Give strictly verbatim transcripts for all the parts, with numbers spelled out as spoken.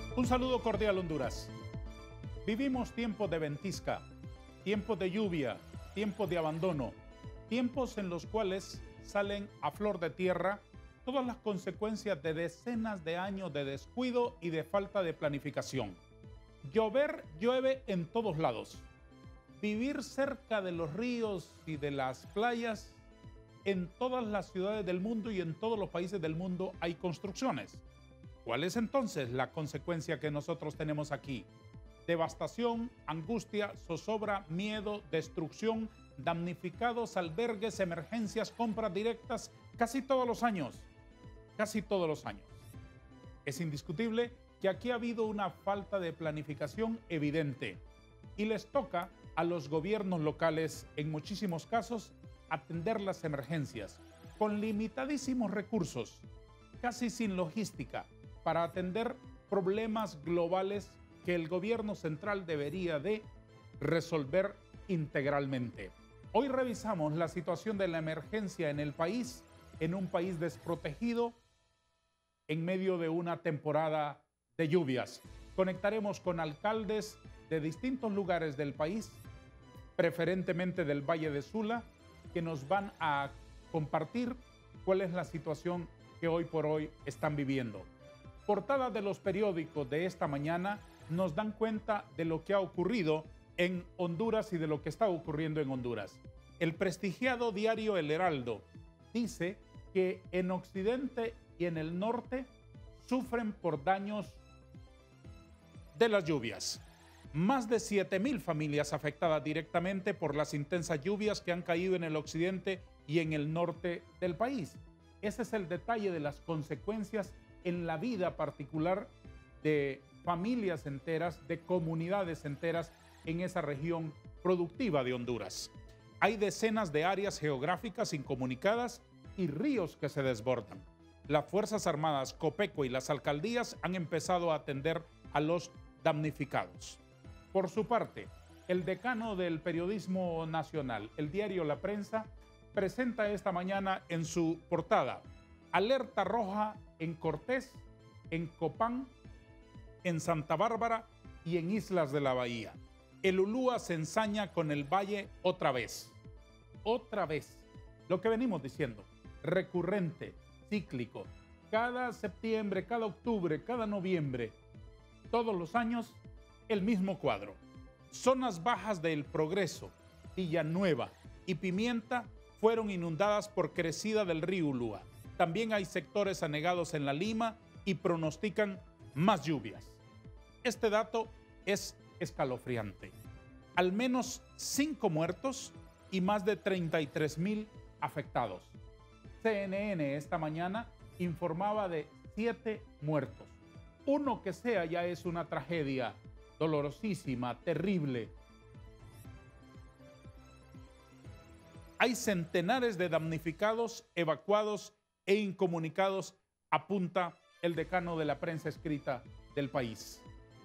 Un saludo cordial, Honduras. Vivimos tiempos de ventisca, tiempos de lluvia, tiempos de abandono, tiempos en los cuales salen a flor de tierra todas las consecuencias de decenas de años de descuido y de falta de planificación. Llover llueve en todos lados. Vivir cerca de los ríos y de las playas, en todas las ciudades del mundo y en todos los países del mundo hay construcciones. ¿Cuál es entonces la consecuencia que nosotros tenemos aquí? Devastación, angustia, zozobra, miedo, destrucción, damnificados, albergues, emergencias, compras directas, casi todos los años, casi todos los años. Es indiscutible que aquí ha habido una falta de planificación evidente y les toca a los gobiernos locales, en muchísimos casos, atender las emergencias con limitadísimos recursos, casi sin logística, para atender problemas globales que el gobierno central debería de resolver integralmente. Hoy revisamos la situación de la emergencia en el país, en un país desprotegido, en medio de una temporada de lluvias. Conectaremos con alcaldes de distintos lugares del país, preferentemente del Valle de Sula, que nos van a compartir cuál es la situación que hoy por hoy están viviendo. Portadas de los periódicos de esta mañana nos dan cuenta de lo que ha ocurrido en Honduras y de lo que está ocurriendo en Honduras. El prestigiado diario El Heraldo dice que en Occidente y en el norte sufren por daños de las lluvias. Más de siete mil familias afectadas directamente por las intensas lluvias que han caído en el occidente y en el norte del país. Ese es el detalle de las consecuencias en la vida particular de familias enteras, de comunidades enteras en esa región productiva de Honduras. Hay decenas de áreas geográficas incomunicadas y ríos que se desbordan. Las Fuerzas Armadas, Copeco y las alcaldías han empezado a atender a los damnificados. Por su parte, el decano del periodismo nacional, el diario La Prensa, presenta esta mañana en su portada alerta roja en Cortés, en Copán, en Santa Bárbara y en Islas de la Bahía. El Ulúa se ensaña con el Valle otra vez. Otra vez. Lo que venimos diciendo, recurrente, cíclico. Cada septiembre, cada octubre, cada noviembre, todos los años, el mismo cuadro. Zonas bajas de El Progreso, Villanueva y Pimienta fueron inundadas por crecida del río Ulúa. También hay sectores anegados en La Lima y pronostican más lluvias. Este dato es escalofriante. Al menos cinco muertos y más de treinta y tres mil afectados. C N N esta mañana informaba de siete muertos. Uno que sea ya es una tragedia dolorosísima, terrible. Hay centenares de damnificados, evacuados e incomunicados, apunta el decano de la prensa escrita del país.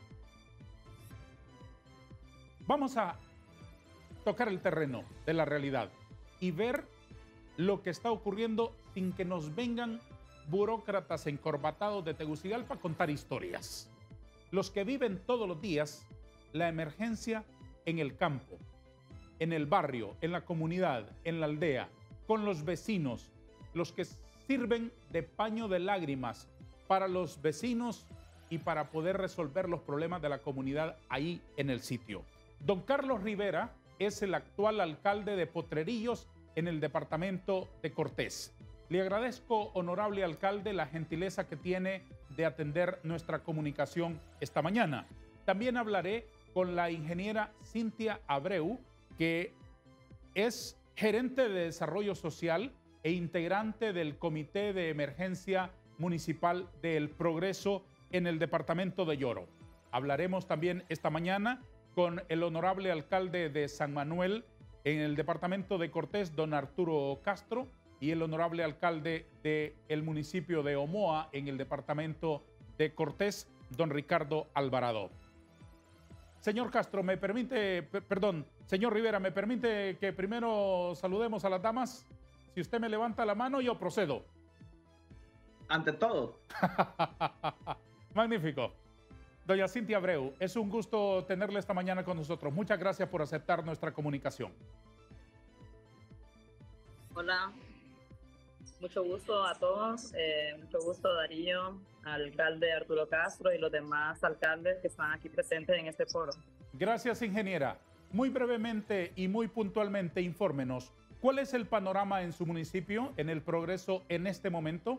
Vamos a tocar el terreno de la realidad y ver lo que está ocurriendo sin que nos vengan burócratas encorbatados de Tegucigalpa a contar historias. Los que viven todos los días la emergencia en el campo, en el barrio, en la comunidad, en la aldea, con los vecinos, los que sirven de paño de lágrimas para los vecinos y para poder resolver los problemas de la comunidad ahí en el sitio. Don Carlos Rivera es el actual alcalde de Potrerillos en el departamento de Cortés. Le agradezco, honorable alcalde, la gentileza que tiene de atender nuestra comunicación esta mañana. También hablaré con la ingeniera Cintia Abreu, que es gerente de desarrollo social e integrante del Comité de Emergencia Municipal del Progreso en el departamento de Lloro. Hablaremos también esta mañana con el honorable alcalde de San Manuel en el departamento de Cortés, don Arturo Castro, y el honorable alcalde del municipio de Omoa en el departamento de Cortés, don Ricardo Alvarado. Señor Castro, me permite, perdón, señor Rivera, ¿me permite que primero saludemos a las damas? Si usted me levanta la mano, yo procedo. Ante todo. Magnífico. Doña Cintia Abreu, es un gusto tenerla esta mañana con nosotros. Muchas gracias por aceptar nuestra comunicación. Hola, mucho gusto a todos, eh, mucho gusto Darío, al alcalde Arturo Castro y los demás alcaldes que están aquí presentes en este foro. Gracias, ingeniera. Muy brevemente y muy puntualmente, infórmenos, ¿cuál es el panorama en su municipio, en el progreso en este momento?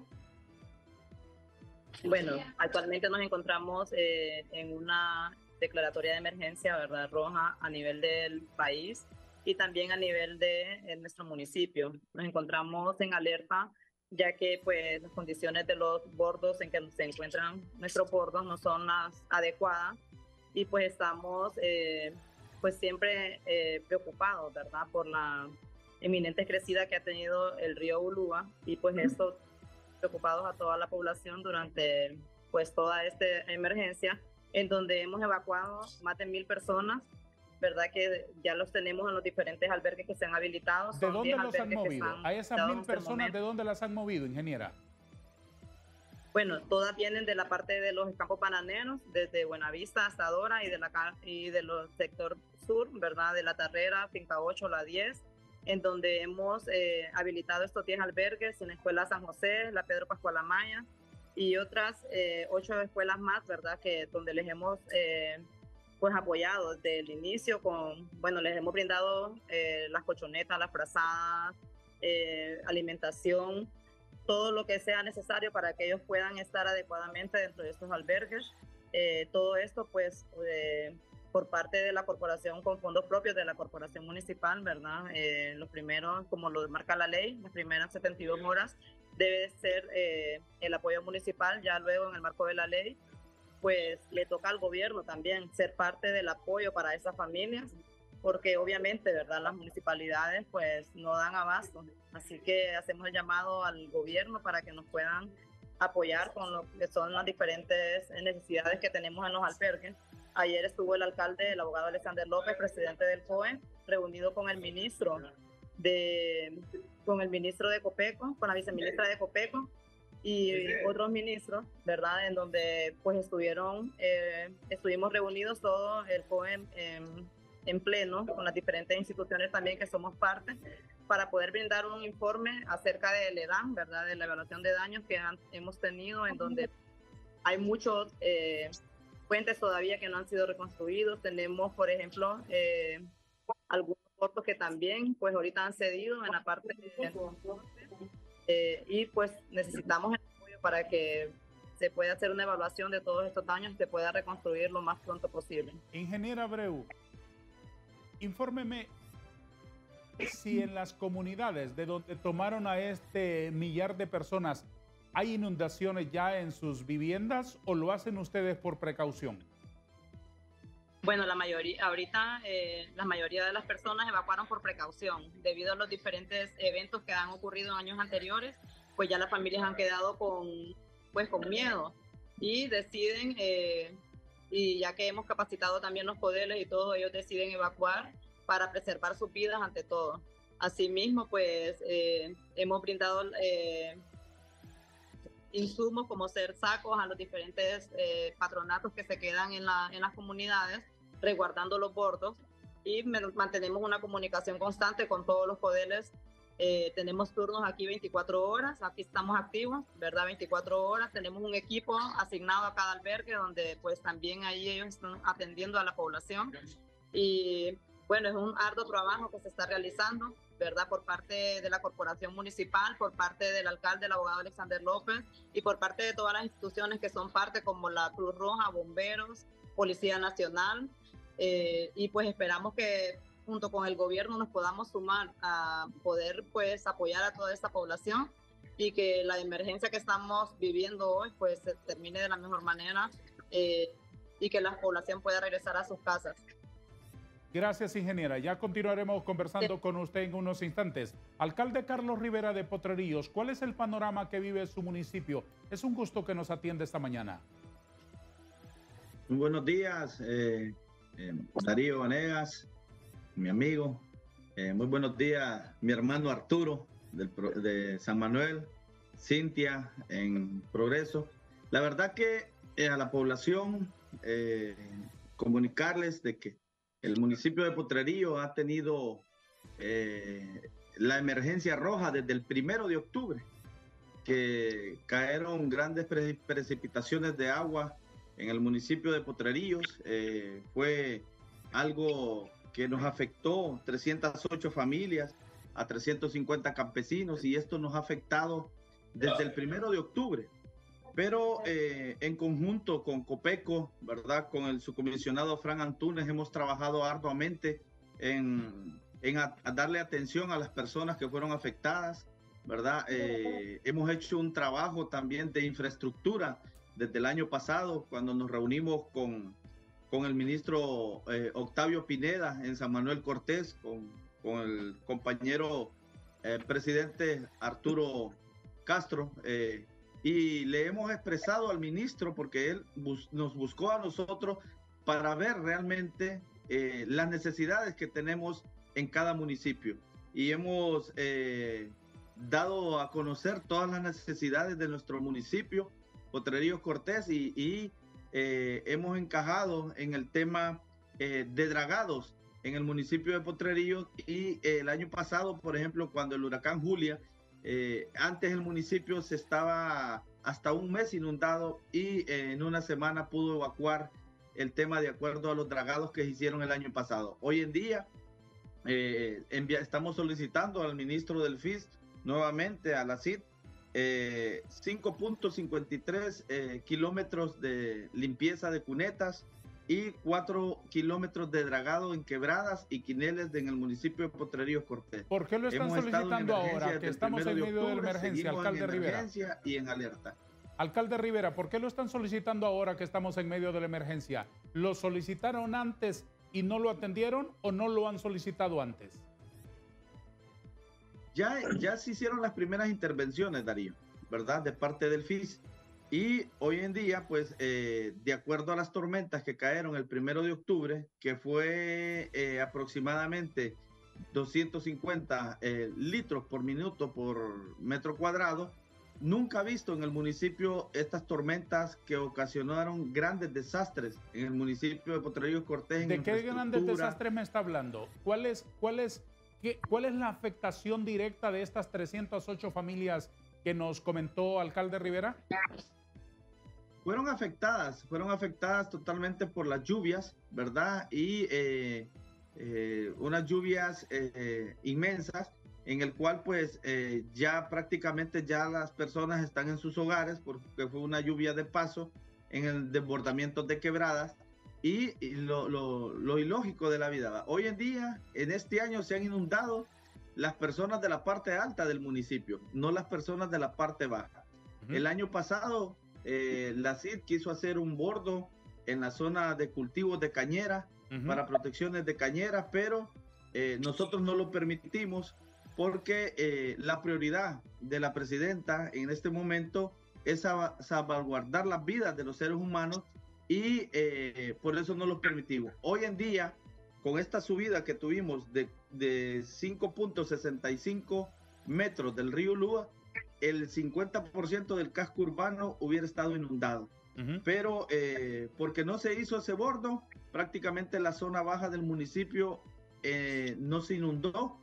Bueno, actualmente nos encontramos eh, en una declaratoria de emergencia, ¿verdad?, roja a nivel del país y también a nivel de eh, nuestro municipio. Nos encontramos en alerta, ya que pues las condiciones de los bordos en que se encuentran nuestros bordos no son las adecuadas y pues estamos eh, pues siempre eh, preocupados, ¿verdad?, por la eminente crecida que ha tenido el río Ulúa y pues esto preocupados a toda la población durante pues toda esta emergencia, en donde hemos evacuado más de mil personas, verdad que ya los tenemos en los diferentes albergues que se han habilitado. ¿De dónde los han movido? A esas mil personas, ¿de dónde las han movido, ingeniera? Bueno, todas vienen de la parte de los campos bananeros, desde Buenavista hasta Dora y de la y de los sector sur, verdad, de La Tarrera, Finca ocho, La diez, en donde hemos eh, habilitado estos diez albergues en la Escuela San José, la Pedro Pascual Amaya y otras eh, ocho escuelas más, ¿verdad?, que donde les hemos eh, pues apoyado desde el inicio con, bueno, les hemos brindado eh, las colchonetas, las frazadas, eh, alimentación, todo lo que sea necesario para que ellos puedan estar adecuadamente dentro de estos albergues. Eh, todo esto pues eh, por parte de la corporación con fondos propios de la corporación municipal, ¿verdad? Eh, los primeros, como lo marca la ley, las primeras setenta y dos horas debe ser eh, el apoyo municipal, ya luego en el marco de la ley, pues le toca al gobierno también ser parte del apoyo para esas familias, porque obviamente, ¿verdad?, las municipalidades pues no dan abasto, así que hacemos el llamado al gobierno para que nos puedan apoyar con lo que son las diferentes necesidades que tenemos en los albergues. Ayer estuvo el alcalde, el abogado Alexander López, presidente del F O E, reunido con el ministro de, con el ministro de Copeco, con la viceministra de Copeco y otros ministros, ¿verdad?, en donde pues estuvieron, eh, estuvimos reunidos todo el F O E en, en, en pleno, con las diferentes instituciones también que somos parte, para poder brindar un informe acerca del EDAN, ¿verdad?, de la evaluación de daños que han, hemos tenido, en donde hay muchos eh, puentes todavía que no han sido reconstruidos. Tenemos, por ejemplo, eh, algunos puertos que también pues ahorita han cedido en la parte de, eh, y pues necesitamos el apoyo para que se pueda hacer una evaluación de todos estos daños y se pueda reconstruir lo más pronto posible. Ingeniera Abreu, infórmeme si en las comunidades de donde tomaron a este millar de personas ¿hay inundaciones ya en sus viviendas o lo hacen ustedes por precaución? Bueno, la mayoría, ahorita eh, la mayoría de las personas evacuaron por precaución. Debido a los diferentes eventos que han ocurrido en años anteriores, pues ya las familias han quedado con, pues, con miedo y deciden, eh, y ya que hemos capacitado también los poderes y todo, ellos deciden evacuar para preservar sus vidas ante todo. Asimismo, pues eh, hemos brindado Eh, insumos como ser sacos a los diferentes eh, patronatos que se quedan en, la, en las comunidades, resguardando los bordos y mantenemos una comunicación constante con todos los poderes. Eh, tenemos turnos aquí veinticuatro horas, aquí estamos activos, ¿verdad? veinticuatro horas, tenemos un equipo asignado a cada albergue donde pues también ahí ellos están atendiendo a la población y bueno, es un arduo trabajo que se está realizando, ¿verdad?, por parte de la corporación municipal, por parte del alcalde, el abogado Alexander López, y por parte de todas las instituciones que son parte, como la Cruz Roja, Bomberos, Policía Nacional, eh, y pues esperamos que junto con el gobierno nos podamos sumar a poder pues apoyar a toda esta población y que la emergencia que estamos viviendo hoy pues se termine de la mejor manera eh, y que la población pueda regresar a sus casas. Gracias, ingeniera. Ya continuaremos conversando Sí. con usted en unos instantes. Alcalde Carlos Rivera de Potrerillos, ¿cuál es el panorama que vive su municipio? Es un gusto que nos atiende esta mañana. Muy buenos días, eh, eh, Darío Vanegas, mi amigo. Eh, muy buenos días, mi hermano Arturo del, de San Manuel, Cintia en Progreso. La verdad que eh, a la población eh, comunicarles de que el municipio de Potrerillos ha tenido eh, la emergencia roja desde el primero de octubre, que cayeron grandes pre precipitaciones de agua en el municipio de Potrerillos. Eh, fue algo que nos afectó trescientas ocho familias, a trescientos cincuenta campesinos, y esto nos ha afectado desde el primero de octubre. Pero eh, en conjunto con Copeco, ¿verdad?, con el subcomisionado Fran Antunes, hemos trabajado arduamente en, en a, a darle atención a las personas que fueron afectadas, ¿verdad? Eh, hemos hecho un trabajo también de infraestructura desde el año pasado, cuando nos reunimos con, con el ministro eh, Octavio Pineda en San Manuel Cortés, con, con el compañero eh, presidente Arturo Castro, eh, y le hemos expresado al ministro, porque él bus nos buscó a nosotros para ver realmente eh, las necesidades que tenemos en cada municipio. Y hemos eh, dado a conocer todas las necesidades de nuestro municipio, Potrerillos Cortés, y, y eh, hemos encajado en el tema eh, de dragados en el municipio de Potrerillos. Y eh, el año pasado, por ejemplo, cuando el huracán Julia, Eh, antes el municipio se estaba hasta un mes inundado, y eh, en una semana pudo evacuar el tema de acuerdo a los dragados que se hicieron el año pasado. Hoy en día eh, estamos solicitando al ministro del F I S, nuevamente a la C I D, eh, cinco punto cincuenta y tres eh, kilómetros de limpieza de cunetas y cuatro kilómetros de dragado en quebradas y quineles en el municipio de Potrerillos Cortés. ¿Por qué lo están Hemos solicitando ahora que estamos en medio de emergencia, alcalde Rivera? Y en alerta. Alcalde Rivera, ¿por qué lo están solicitando ahora que estamos en medio de la emergencia? ¿Lo solicitaron antes y no lo atendieron, o no lo han solicitado antes? Ya, ya se hicieron las primeras intervenciones, Darío, ¿verdad?, de parte del F I S. Y hoy en día, pues, eh, de acuerdo a las tormentas que cayeron el primero de octubre, que fue eh, aproximadamente doscientos cincuenta eh, litros por minuto por metro cuadrado, nunca he visto en el municipio estas tormentas que ocasionaron grandes desastres en el municipio de Potrerillos Cortés. ¿De qué grandes desastres me está hablando? ¿Cuál es, cuál es, qué, cuál es la afectación directa de estas trescientas ocho familias que nos comentó alcalde Rivera? Fueron afectadas, fueron afectadas totalmente por las lluvias, ¿verdad? Y eh, eh, unas lluvias eh, inmensas, en el cual pues eh, ya prácticamente ya las personas están en sus hogares, porque fue una lluvia de paso en el desbordamiento de quebradas, y, y lo, lo, lo ilógico de la vida. Hoy en día, en este año, se han inundado las personas de la parte alta del municipio, no las personas de la parte baja. Uh-huh. El año pasado, Eh, la C I D quiso hacer un bordo en la zona de cultivos de cañera, uh-huh, para protecciones de cañeras, pero eh, nosotros no lo permitimos, porque eh, la prioridad de la presidenta en este momento es salvaguardar las vidas de los seres humanos, y eh, por eso no lo permitimos. Hoy en día, con esta subida que tuvimos de, de cinco punto sesenta y cinco metros del río Lúa, el cincuenta por ciento del casco urbano hubiera estado inundado. Uh-huh. Pero eh, porque no se hizo ese bordo, prácticamente la zona baja del municipio eh, no se inundó.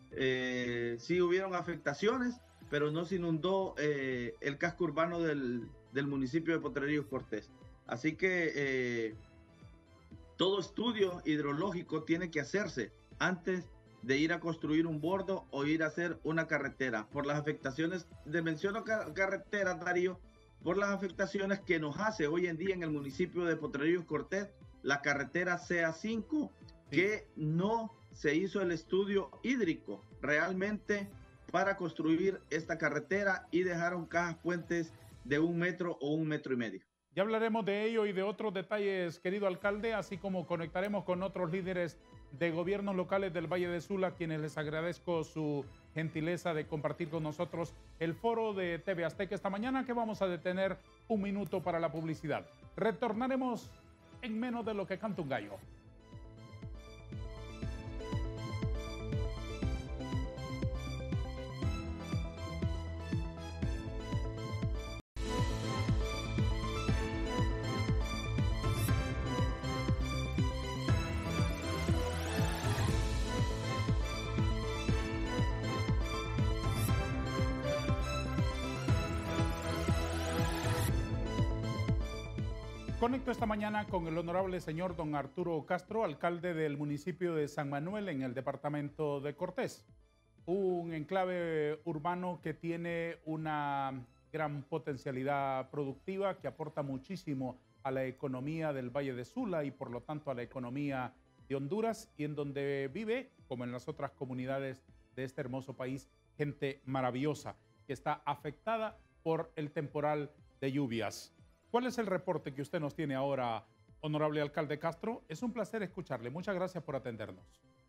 Eh, sí hubieron afectaciones, pero no se inundó eh, el casco urbano del, del municipio de Potrerillos Cortés. Así que eh, todo estudio hidrológico tiene que hacerse antes de ir a construir un bordo o ir a hacer una carretera, por las afectaciones, de menciono car carretera, Darío, por las afectaciones que nos hace hoy en día en el municipio de Potrerillos Cortés la carretera C A cinco, sí, que no se hizo el estudio hídrico realmente para construir esta carretera, y dejaron cajas puentes de un metro o un metro y medio. Ya hablaremos de ello y de otros detalles, querido alcalde, así como conectaremos con otros líderes de gobiernos locales del Valle de Sula, quienes les agradezco su gentileza de compartir con nosotros el foro de T V Azteca esta mañana, que vamos a detener un minuto para la publicidad. Retornaremos en menos de lo que canta un gallo. Conecto esta mañana con el honorable señor don Arturo Castro, alcalde del municipio de San Manuel en el departamento de Cortés. Un enclave urbano que tiene una gran potencialidad productiva, que aporta muchísimo a la economía del Valle de Sula y por lo tanto a la economía de Honduras, y en donde vive, como en las otras comunidades de este hermoso país, gente maravillosa que está afectada por el temporal de lluvias. ¿Cuál es el reporte que usted nos tiene ahora, honorable alcalde Castro? Es un placer escucharle. Muchas gracias por atendernos.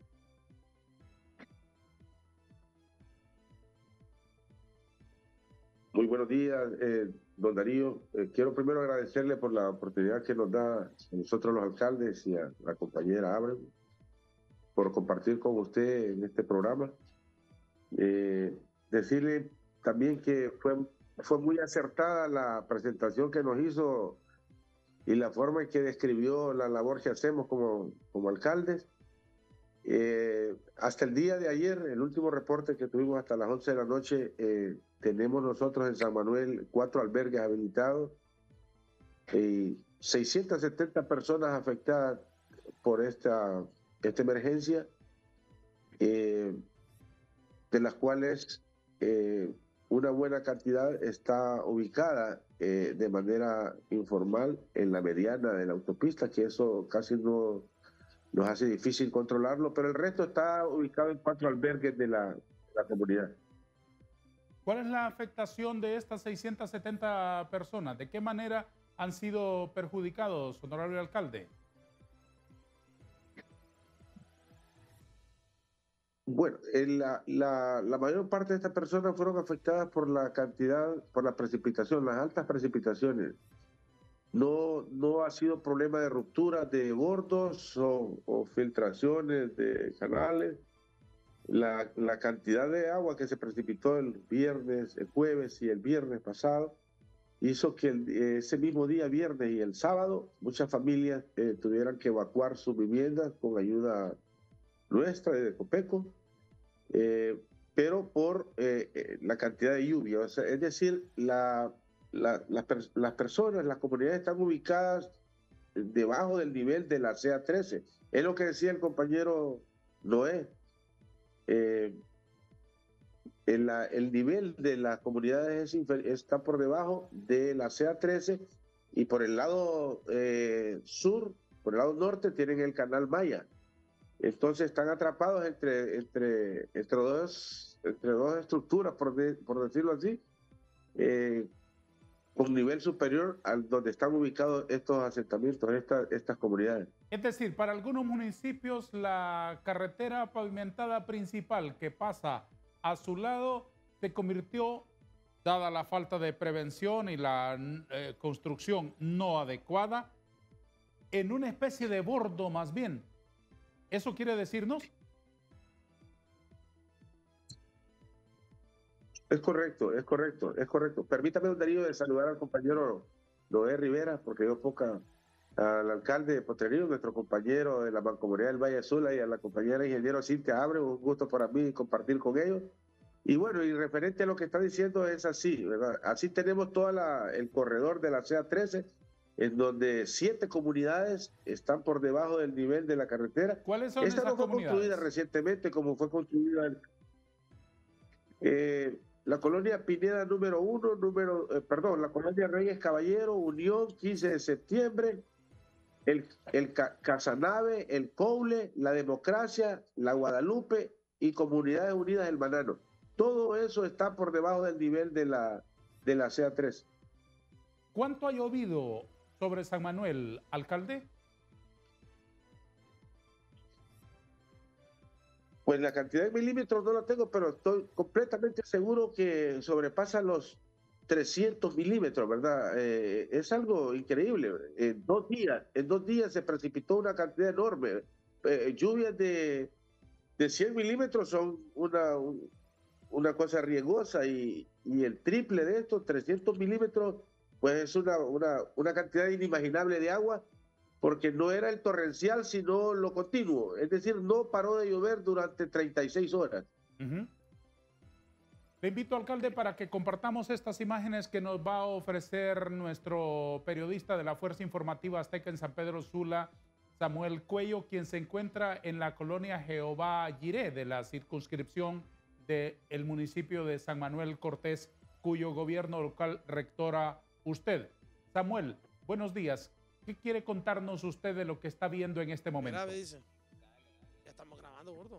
Muy buenos días, eh, don Darío. Eh, quiero primero agradecerle por la oportunidad que nos da a nosotros los alcaldes y a la compañera Abreu por compartir con usted en este programa. Eh, decirle también que fue, fue muy acertada la presentación que nos hizo y la forma en que describió la labor que hacemos como, como alcaldes. Eh, hasta el día de ayer, el último reporte que tuvimos hasta las once de la noche, eh, tenemos nosotros en San Manuel cuatro albergues habilitados y seiscientas setenta personas afectadas por esta, esta emergencia, eh, de las cuales eh, una buena cantidad está ubicada eh, de manera informal en la mediana de la autopista, que eso casi no nos hace difícil controlarlo, pero el resto está ubicado en cuatro albergues de la, de la comunidad. ¿Cuál es la afectación de estas seiscientas setenta personas? ¿De qué manera han sido perjudicados, honorable alcalde? Bueno, en la, la, la mayor parte de estas personas fueron afectadas por la cantidad, por la precipitación, las altas precipitaciones. No, no ha sido problema de ruptura de bordos o, o filtraciones de canales. La, la cantidad de agua que se precipitó el viernes, el jueves y el viernes pasado hizo que el, ese mismo día, viernes y el sábado, muchas familias eh, tuvieran que evacuar sus viviendas con ayuda nuestra de Copeco, eh, pero por eh, eh, la cantidad de lluvia. O sea, es decir, la, la, la, las personas, las comunidades están ubicadas debajo del nivel de la C A trece. Es lo que decía el compañero Noé. Eh, el, la, el nivel de las comunidades es está por debajo de la C A trece, y por el lado eh, sur, por el lado norte, tienen el canal Maya. Entonces están atrapados entre, entre, entre, dos, entre dos estructuras, por, de, por decirlo así, eh, con nivel superior al donde están ubicados estos asentamientos, esta, estas comunidades. Es decir, para algunos municipios la carretera pavimentada principal que pasa a su lado se convirtió, dada la falta de prevención y la eh, construcción no adecuada, en una especie de bordo más bien. ¿Eso quiere decirnos? Es correcto, es correcto, es correcto. Permítame, don Darío, de saludar al compañero Noé Rivera, porque yo poca al alcalde de Potrerillos, nuestro compañero de la Mancomunidad del Valle Azul, y a la compañera ingeniero Cintia Abreu. Un gusto para mí compartir con ellos. Y bueno, y referente a lo que está diciendo, es así, ¿verdad? Así tenemos todo el corredor de la C A trece, en donde siete comunidades están por debajo del nivel de la carretera. ¿Cuáles son Esta esas no fue comunidades? construida recientemente como fue construida el, eh, la colonia Pineda número uno, número, eh, perdón, la colonia Reyes Caballero, Unión, quince de septiembre, el, el Casanave, el Coule, la Democracia, la Guadalupe y Comunidades Unidas del Manano. Todo eso está por debajo del nivel de la, de la C A tres. ¿Cuánto ha llovido sobre San Manuel, alcalde? Pues la cantidad de milímetros no la tengo, pero estoy completamente seguro que sobrepasa los trescientos milímetros, ¿verdad? Eh, es algo increíble. En dos días, en dos días se precipitó una cantidad enorme. Eh, lluvias de, de cien milímetros son una, un, una cosa riesgosa, y, y el triple de estos, trescientos milímetros, pues es una, una, una cantidad inimaginable de agua, porque no era el torrencial, sino lo continuo. Es decir, no paró de llover durante treinta y seis horas. Uh-huh. Le invito, alcalde, para que compartamos estas imágenes que nos va a ofrecer nuestro periodista de la Fuerza Informativa Azteca en San Pedro Sula, Samuel Cuello, quien se encuentra en la colonia Jehová Jiré de la circunscripción del municipio de San Manuel Cortés, cuyo gobierno local rectora usted. Samuel, buenos días. ¿Qué quiere contarnos usted de lo que está viendo en este momento? Grave, dice. Ya estamos grabando, gordo.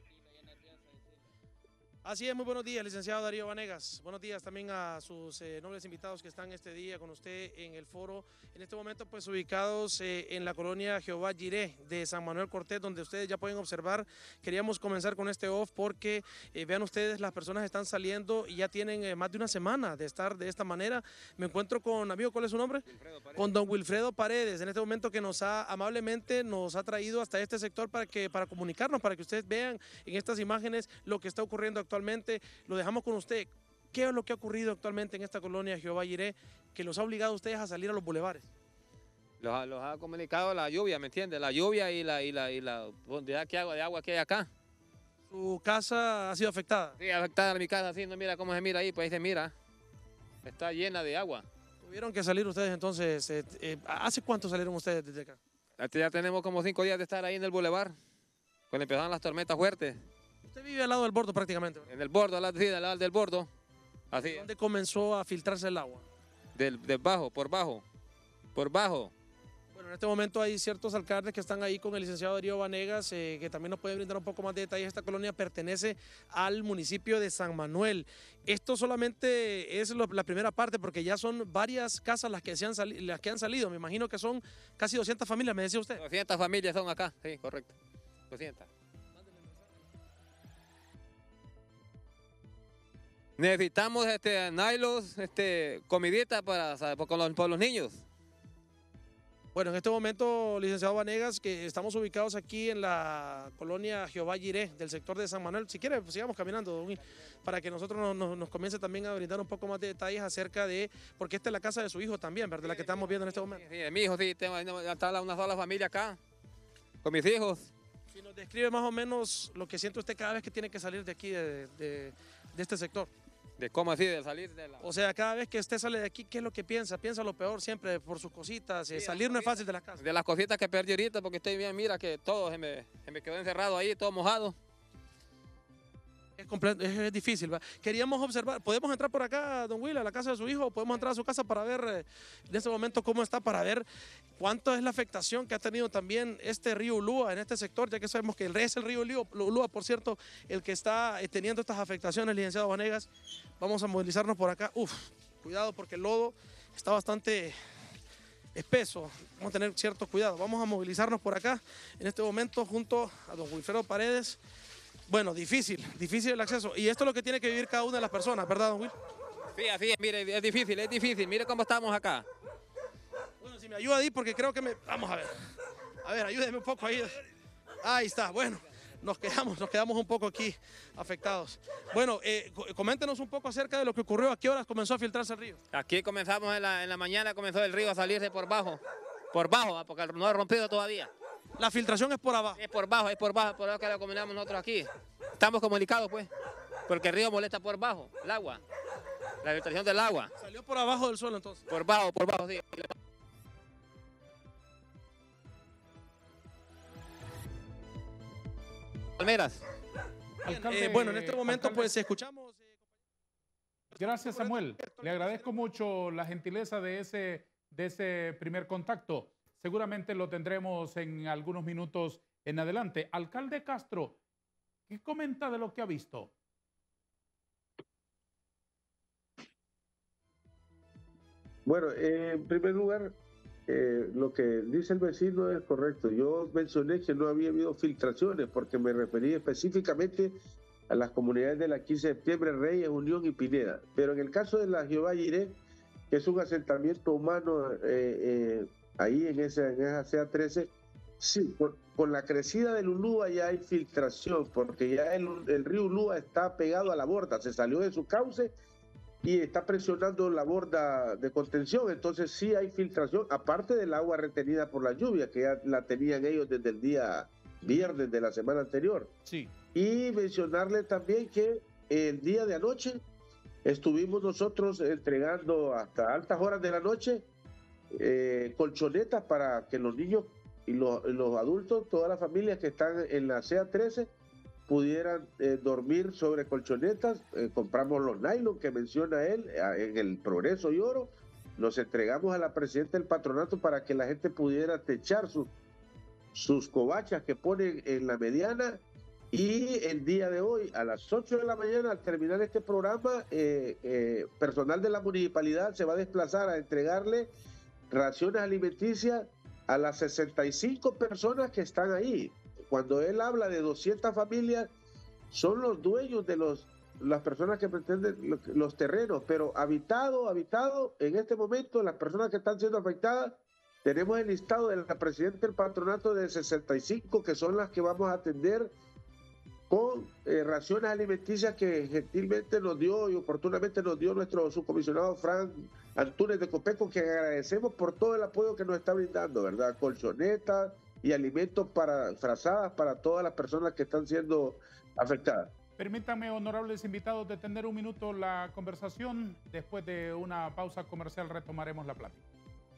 Así es, muy buenos días, licenciado Darío Vanegas. Buenos días también a sus eh, nobles invitados que están este día con usted en el foro. En este momento, pues ubicados eh, en la colonia Jehová Jiré de San Manuel Cortés, donde ustedes ya pueden observar. Queríamos comenzar con este off porque eh, vean ustedes, las personas están saliendo y ya tienen eh, más de una semana de estar de esta manera. Me encuentro con, amigo, ¿cuál es su nombre? Con don Wilfredo Paredes, en este momento que nos ha amablemente nos ha traído hasta este sector para, que, para comunicarnos, para que ustedes vean en estas imágenes lo que está ocurriendo actualmente. Actualmente lo dejamos con usted. ¿Qué es lo que ha ocurrido actualmente en esta colonia Jehová Jiré que los ha obligado a ustedes a salir a los bulevares? Los, ha- los ha comunicado la lluvia, ¿me entiendes? La lluvia y la, y la, y la profundidad que agua, de agua que hay acá. ¿Su casa ha sido afectada? Sí, afectada mi casa, así, no mira cómo se mira ahí, pues ahí se mira. Está llena de agua. Tuvieron que salir ustedes entonces. Eh, eh, ¿Hace cuánto salieron ustedes desde acá? Este ya tenemos como cinco días de estar ahí en el bulevar, cuando empezaron las tormentas fuertes. Usted vive al lado del bordo prácticamente, ¿verdad? En el bordo, al lado, sí, al lado del bordo. Así, ¿Dónde comenzó a filtrarse el agua? del, del bajo, por bajo, por bajo. Bueno, en este momento hay ciertos alcaldes que están ahí con el licenciado Darío Vanegas, eh, que también nos puede brindar un poco más de detalles. Esta colonia pertenece al municipio de San Manuel. Esto solamente es lo- la primera parte, porque ya son varias casas las que, se han sali- las que han salido. Me imagino que son casi doscientas familias, me decía usted. doscientas familias son acá, sí, correcto. doscientas. Necesitamos este, nylos, este, comidita para, ¿sabe? Por- con los, por los niños. Bueno, en este momento, licenciado Vanegas, que estamos ubicados aquí en la colonia Jehová Jiré, del sector de San Manuel. Si quiere, pues sigamos caminando, don Will, para que nosotros nos, nos, nos comience también a brindar un poco más de detalles acerca de, porque esta es la casa de su hijo también, ¿verdad? La que estamos viendo en este momento. Sí, de mi hijo, sí, tengo, ya está una sola familia acá, con mis hijos. Si nos describe más o menos lo que siente usted cada vez que tiene que salir de aquí, de, de, de este sector. De cómo así, de salir de la... O sea, cada vez que usted sale de aquí, ¿qué es lo que piensa? Piensa lo peor siempre por sus cositas. eh, Sí, salir no es cositas. fácil de la casa. De las cositas que perdí ahorita, porque estoy bien, mira que todo se me, se me quedó encerrado ahí, todo mojado. Es, comple- es, es difícil, ¿va? Queríamos observar, ¿podemos entrar por acá, don Will, a la casa de su hijo? ¿Podemos entrar a su casa para ver eh, en este momento cómo está, para ver cuánto es la afectación que ha tenido también este río Ulúa en este sector, ya que sabemos que el es el río Ulúa, Ulúa, por cierto, el que está eh, teniendo estas afectaciones, licenciado Vanegas? Vamos a movilizarnos por acá. Uf, cuidado porque el lodo está bastante espeso, vamos a tener cierto cuidado. Vamos a movilizarnos por acá en este momento junto a don Wilfredo Paredes. Bueno, difícil, difícil el acceso. Y esto es lo que tiene que vivir cada una de las personas, ¿verdad, don Will? Sí, así es, mire, es difícil, es difícil, mire cómo estamos acá. Bueno, si me ayuda ahí, porque creo que me... Vamos a ver. A ver, ayúdeme un poco ahí. Ahí está, bueno. Nos quedamos, nos quedamos un poco aquí afectados. Bueno, eh, co- coméntenos un poco acerca de lo que ocurrió. ¿A qué horas comenzó a filtrarse el río? Aquí comenzamos en la, en la mañana, comenzó el río a salirse por bajo, por bajo, ¿va? Porque no ha rompido todavía. La filtración es por abajo. Es por bajo, es por bajo, por eso que lo combinamos nosotros aquí. Estamos comunicados, pues, porque el río molesta por bajo, el agua, la filtración del agua. Salió por abajo del suelo entonces. Por bajo, por bajo, sí. Palmeras. Bien, Alcalde, eh, bueno, en este momento alcalde. pues escuchamos... eh, Gracias, Samuel. Le agradezco mucho la gentileza de ese, de ese primer contacto. Seguramente lo tendremos en algunos minutos en adelante. Alcalde Castro, ¿qué comenta de lo que ha visto? Bueno, eh, en primer lugar, eh, lo que dice el vecino es correcto. Yo mencioné que no había habido filtraciones porque me referí específicamente a las comunidades de la quince de septiembre, Reyes, Unión y Pineda. Pero en el caso de la Jehová Jiré, que es un asentamiento humano eh, eh, ahí en esa, en esa C A trece, sí, por, con la crecida del Ulúa ya hay filtración, porque ya el, el río Ulúa está pegado a la borda, se salió de su cauce y está presionando la borda de contención, entonces sí hay filtración, aparte del agua retenida por la lluvia, que ya la tenían ellos desde el día viernes de la semana anterior. Sí. Y mencionarle también que el día de anoche estuvimos nosotros entregando hasta altas horas de la noche eh, colchonetas para que los niños y los, los adultos, todas las familias que están en la C A trece, pudieran eh, dormir sobre colchonetas. Eh, compramos los nylon que menciona él eh, en el Progreso y Oro, los entregamos a la presidenta del patronato para que la gente pudiera techar sus, sus covachas que ponen en la mediana. Y el día de hoy, a las ocho de la mañana, al terminar este programa, eh, eh, personal de la municipalidad se va a desplazar a entregarle raciones alimenticias a las sesenta y cinco personas que están ahí. Cuando él habla de doscientas familias, son los dueños de los, las personas que pretenden los, los terrenos, pero habitado, habitado, en este momento, las personas que están siendo afectadas, tenemos el listado de la presidenta del patronato de sesenta y cinco, que son las que vamos a atender con eh, raciones alimenticias que gentilmente nos dio y oportunamente nos dio nuestro subcomisionado Frank Antunes de Copeco, que agradecemos por todo el apoyo que nos está brindando, ¿verdad? Colchonetas y alimentos para frazadas para todas las personas que están siendo afectadas. Permítanme, honorables invitados, detener un minuto la conversación. Después de una pausa comercial retomaremos la plática.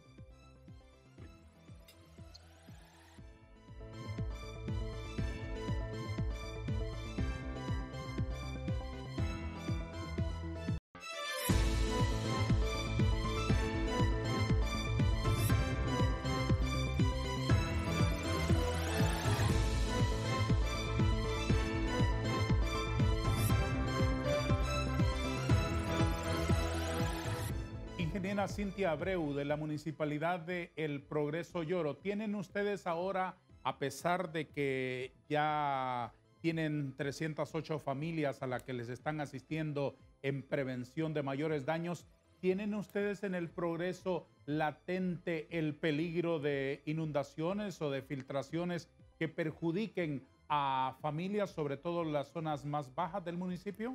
Ingeniera Cintia Abreu, de la Municipalidad de El Progreso y Oro, ¿tienen ustedes ahora, a pesar de que ya tienen trescientas ocho familias a las que les están asistiendo en prevención de mayores daños, ¿tienen ustedes en El Progreso latente el peligro de inundaciones o de filtraciones que perjudiquen a familias, sobre todo en las zonas más bajas del municipio?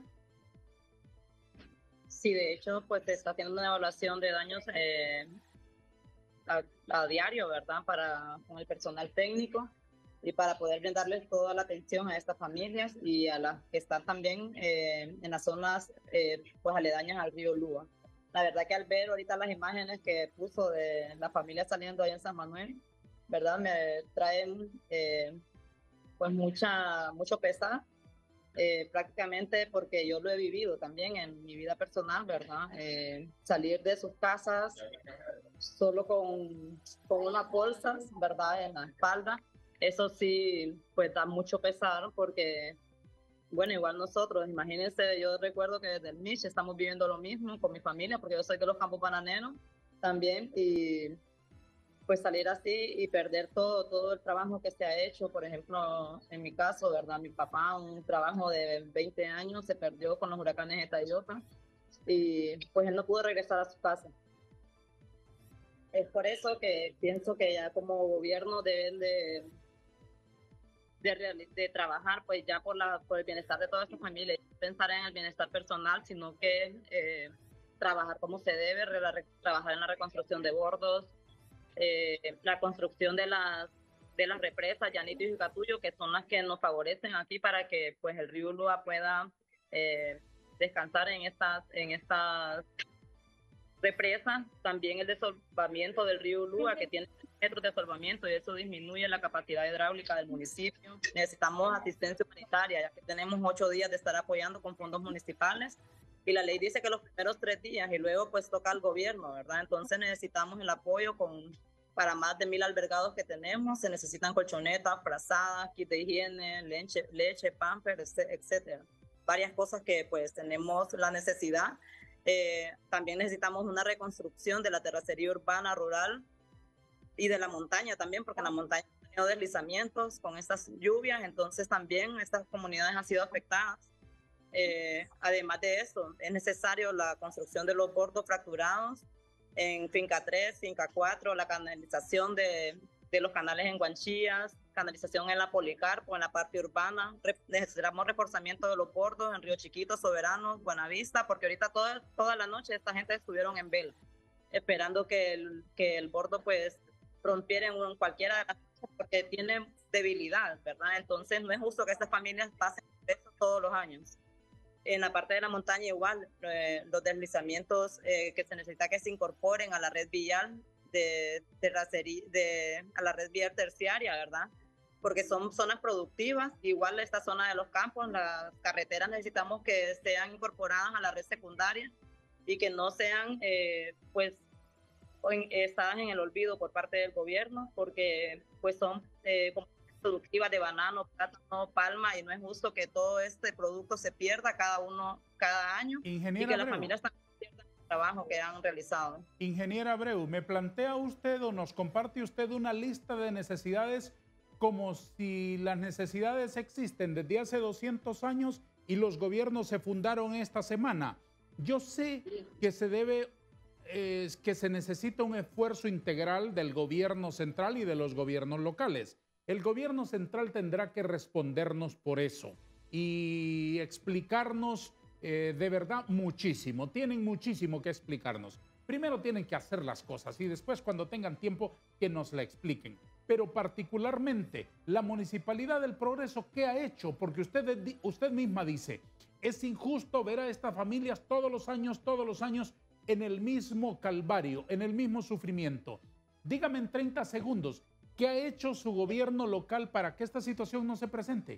Sí, de hecho, pues se está haciendo una evaluación de daños eh, a, a diario, ¿verdad? Para, con el personal técnico y para poder brindarles toda la atención a estas familias y a las que están también eh, en las zonas eh, pues aledañas al río Lúa. La verdad que al ver ahorita las imágenes que puso de la familia saliendo allá en San Manuel, ¿verdad? Me traen eh, pues mucha, mucho pesar. Eh, prácticamente porque yo lo he vivido también en mi vida personal, ¿verdad? Eh, salir de sus casas solo con, con unas bolsas, ¿verdad? En la espalda, eso sí, pues da mucho pesar porque, bueno, igual nosotros, imagínense, yo recuerdo que desde el Miche estamos viviendo lo mismo con mi familia, porque yo soy de los campos bananeros también, y pues salir así y perder todo, todo el trabajo que se ha hecho. Por ejemplo, en mi caso, ¿verdad? Mi papá, un trabajo de veinte años, se perdió con los huracanes Eta y Ota y pues él no pudo regresar a su casa. Es por eso que pienso que ya como gobierno deben de, de, de trabajar pues ya por, la, por el bienestar de toda esta familia, no pensar en el bienestar personal, sino que eh, trabajar como se debe, re, trabajar en la reconstrucción de bordos, Eh, la construcción de las de las represas Llanito y Catuyo, que son las que nos favorecen aquí para que pues el río Lúa pueda eh, descansar en estas en estas represas. También el desolvamiento del río Lúa, que tiene metros de desolvamiento, y eso disminuye la capacidad hidráulica del municipio. Necesitamos asistencia humanitaria, ya que tenemos ocho días de estar apoyando con fondos municipales. Y la ley dice que los primeros tres días y luego pues toca al gobierno, ¿verdad? Entonces necesitamos el apoyo con, para más de mil albergados que tenemos. Se necesitan colchonetas, frazadas, kit de higiene, leche, leche, pampers, etcétera. Varias cosas que pues tenemos la necesidad. Eh, también necesitamos una reconstrucción de la terracería urbana, rural y de la montaña también, porque en la montaña han tenido deslizamientos con estas lluvias, entonces también estas comunidades han sido afectadas. Eh, además de eso, es necesario la construcción de los bordos fracturados en Finca tres, Finca cuatro, la canalización de, de los canales en Guanchillas, canalización en la Policarpo, en la parte urbana. Re, necesitamos reforzamiento de los bordos en Río Chiquito, Soberano, Buenavista, porque ahorita toda, toda la noche esta gente estuvieron en vela, esperando que el, que el bordo pues rompiera en cualquiera de las cosas, porque tiene debilidad, ¿verdad? Entonces no es justo que estas familias pasen eso todos los años. En la parte de la montaña igual, eh, los deslizamientos eh, que se necesita que se incorporen a la red vial de, terracería, de a la red vial terciaria, ¿verdad? Porque son zonas productivas, igual esta zona de los campos, las carreteras necesitamos que sean incorporadas a la red secundaria y que no sean eh, pues en, estadas en el olvido por parte del gobierno, porque pues son eh, productivas de banano, plátano, palma, y no es justo que todo este producto se pierda cada uno, cada año, Ingeniera y que Abreu, las familias también pierdan el trabajo que han realizado. Ingeniera Abreu, ¿me plantea usted o nos comparte usted una lista de necesidades como si las necesidades existen desde hace doscientos años y los gobiernos se fundaron esta semana? Yo sé que se debe, eh, que se necesita un esfuerzo integral del gobierno central y de los gobiernos locales. El gobierno central tendrá que respondernos por eso y explicarnos eh, de verdad muchísimo. Tienen muchísimo que explicarnos. Primero tienen que hacer las cosas y después, cuando tengan tiempo, que nos la expliquen. Pero particularmente la Municipalidad del Progreso, ¿qué ha hecho? Porque usted, usted misma dice, es injusto ver a estas familias todos los años, todos los años en el mismo calvario, en el mismo sufrimiento. Dígame en treinta segundos, ¿qué ha hecho su gobierno local para que esta situación no se presente?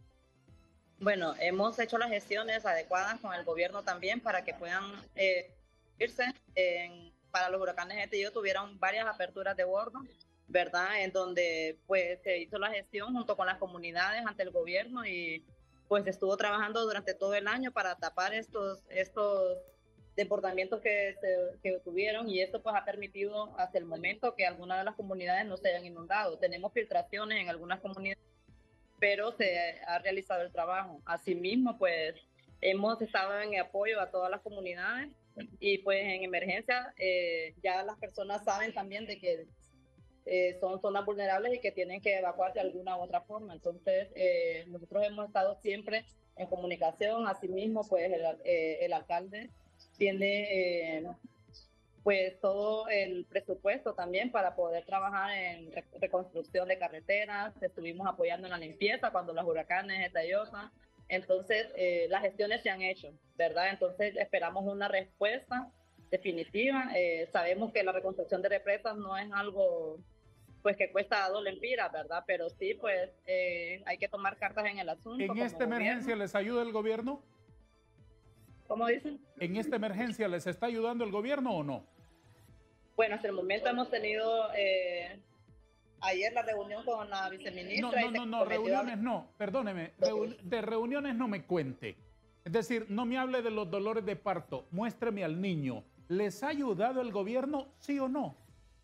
Bueno, hemos hecho las gestiones adecuadas con el gobierno también para que puedan eh, irse. En, para los huracanes Eta y O tuvieron varias aperturas de bordo, ¿verdad? En donde pues se hizo la gestión junto con las comunidades ante el gobierno y pues estuvo trabajando durante todo el año para tapar estos, estos desbordamientos que, se, que tuvieron, y esto pues ha permitido hasta el momento que algunas de las comunidades no se hayan inundado. Tenemos filtraciones en algunas comunidades, pero se ha realizado el trabajo. Asimismo, pues hemos estado en apoyo a todas las comunidades y pues en emergencia eh, ya las personas saben también de que eh, son zonas vulnerables y que tienen que evacuarse de alguna u otra forma. Entonces, eh, nosotros hemos estado siempre en comunicación. Asimismo, pues el, eh, el alcalde tiene eh, pues todo el presupuesto también para poder trabajar en re reconstrucción de carreteras. Estuvimos apoyando en la limpieza cuando los huracanes Eta y O. Entonces, eh, las gestiones se han hecho, ¿verdad? Entonces, esperamos una respuesta definitiva. Eh, sabemos que la reconstrucción de represas no es algo pues que cuesta a dos lempiras, ¿verdad? Pero sí, pues eh, hay que tomar cartas en el asunto. ¿En esta emergencia les ayuda el gobierno? ¿Cómo dicen? ¿En esta emergencia les está ayudando el gobierno o no? Bueno, hasta el momento hemos tenido eh, ayer la reunión con la viceministra. No, no, no, no, reuniones no, perdóneme, reun de reuniones no me cuente. Es decir, no me hable de los dolores de parto, muéstreme al niño. ¿Les ha ayudado el gobierno, sí o no?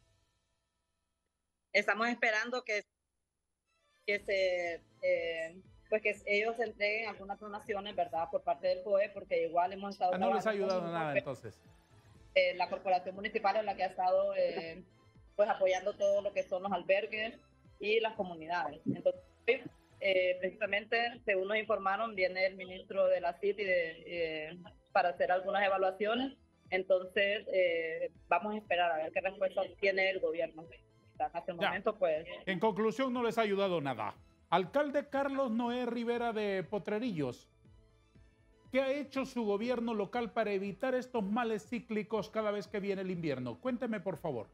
Estamos esperando que, que se... Eh, pues que ellos entreguen algunas donaciones, ¿verdad? Por parte del C O E, porque igual hemos estado... Ah, no les ha ayudado nada, entonces. Eh, la corporación municipal es la que ha estado eh, pues apoyando todo lo que son los albergues y las comunidades. Entonces, eh, precisamente, según nos informaron, viene el ministro de la C I T y de, eh, para hacer algunas evaluaciones. Entonces, eh, vamos a esperar a ver qué respuesta tiene el gobierno. Hasta el momento, pues... En conclusión, no les ha ayudado nada. Alcalde Carlos Noé Rivera de Potrerillos, ¿qué ha hecho su gobierno local para evitar estos males cíclicos cada vez que viene el invierno? Cuénteme, por favor.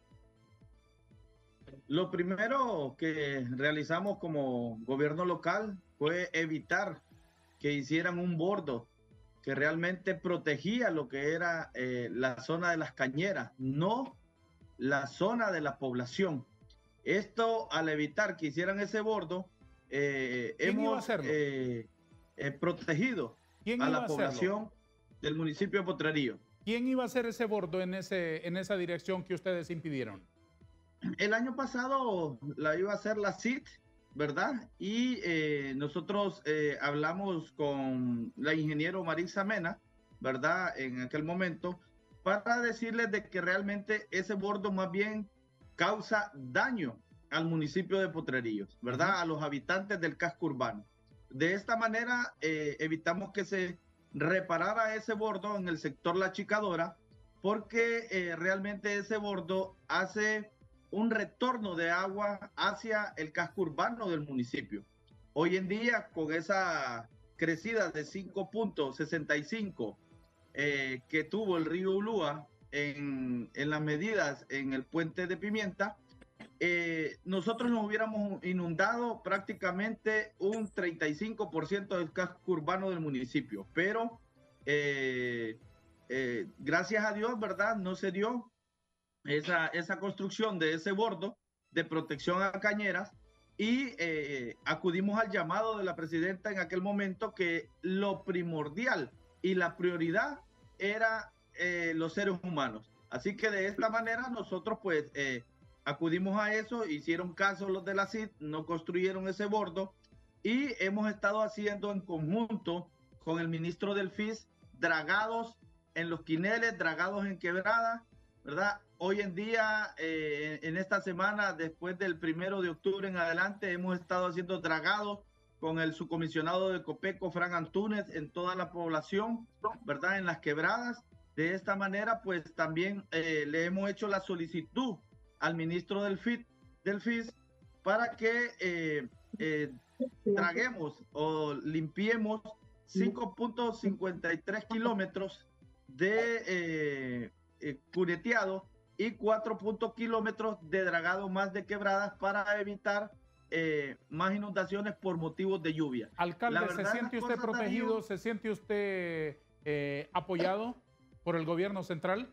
Lo primero que realizamos como gobierno local fue evitar que hicieran un bordo que realmente protegía lo que era eh, la zona de las cañeras, no la zona de la población. Esto, al evitar que hicieran ese bordo, eh, hemos eh, eh, protegido a la población del municipio de Potrerillos. ¿Quién iba a hacer ese bordo en, ese, en esa dirección que ustedes impidieron? El año pasado la iba a hacer la C I T, ¿verdad? Y eh, nosotros eh, hablamos con la ingeniero Marisa Mena, ¿verdad? En aquel momento, para decirles de que realmente ese bordo más bien causa daño al municipio de Potrerillos, ¿verdad? Uh-huh. A los habitantes del casco urbano. De esta manera eh, evitamos que se reparara ese bordo en el sector La Chicadora, porque eh, realmente ese bordo hace un retorno de agua hacia el casco urbano del municipio. Hoy en día, con esa crecida de cinco punto sesenta y cinco eh, que tuvo el río Ulúa en, en las medidas en el puente de Pimienta, eh, nosotros nos hubiéramos inundado prácticamente un treinta y cinco por ciento del casco urbano del municipio, pero eh, eh, gracias a Dios, ¿verdad? No se dio esa, esa construcción de ese bordo de protección a cañeras y eh, acudimos al llamado de la presidenta en aquel momento que lo primordial y la prioridad era eh, los seres humanos. Así que de esta manera nosotros pues eh, acudimos a eso, hicieron caso los de la C I D, no construyeron ese bordo y hemos estado haciendo en conjunto con el ministro del F I S dragados en los quineles, dragados en quebradas, ¿verdad? Hoy en día, eh, en esta semana, después del primero de octubre en adelante, hemos estado haciendo dragados con el subcomisionado de Copeco, Fran Antúnez, en toda la población, ¿verdad? En las quebradas. De esta manera, pues también eh, le hemos hecho la solicitud al ministro del F I T, del F I S para que eh, eh, traguemos o limpiemos cinco punto cincuenta y tres kilómetros de eh, eh, cuneteado y cuatro kilómetros de dragado más de quebradas para evitar eh, más inundaciones por motivos de lluvia. Alcalde, ¿se siente usted protegido? Darío, ¿se siente usted eh, apoyado por el gobierno central?